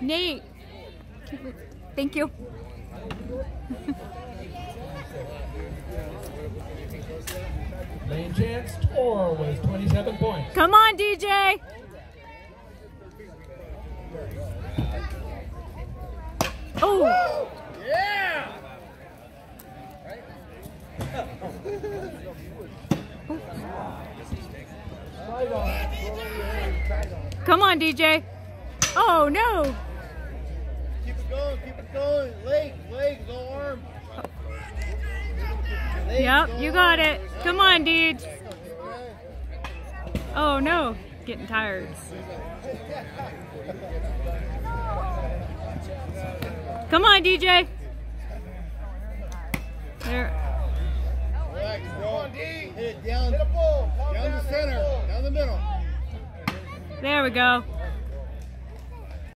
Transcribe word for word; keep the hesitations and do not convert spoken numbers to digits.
Nate. Thank you. Main chance score was twenty-seven points. Come on, D J. Oh. Yeah. Come on, D J. Oh, no. Keep it going, keep it going. Leg, leg, low arm. Leg, Yep, low you arm. got it. Come on, Deej. Oh, no. Getting tired. Come on, D J. There. Relax, bro. Hit it down, down the center, down the middle. There we go.